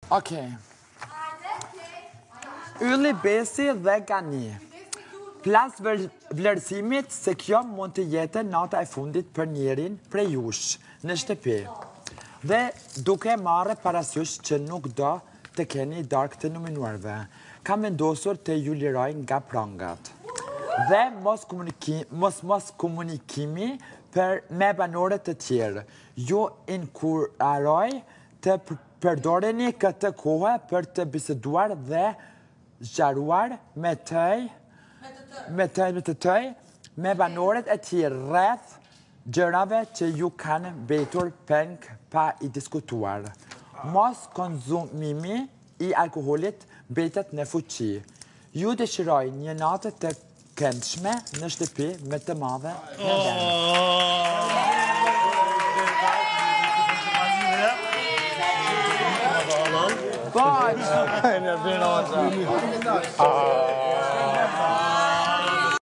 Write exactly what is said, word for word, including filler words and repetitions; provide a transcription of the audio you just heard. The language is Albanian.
Okej. Ylli, besi dhe gani. Plas vlerësimit se kjo mund të jetë nata e fundit për njerin prej jush në shtëpi. Dhe duke marrë parasysh që nuk do të keni dark të nominuarve, kam vendosur të ju liroj nga prangat. Dhe mos, komuniki, mos, mos komunikimi për me banorët të tjerë. Ju inkuraroj të përdoreni këtë kohë për të biseduar dhe zgjaruar me tëj, me tëj, me të tëj, me banorët e tjerë rreth gjërave që ju kanë mbetur peng pa i diskutuar. Mos konzumimi i alkoholit mbetet në fuqi. Ju dëshiroj një natë të këndshme në shtëpi me të madhe në vend. Bye.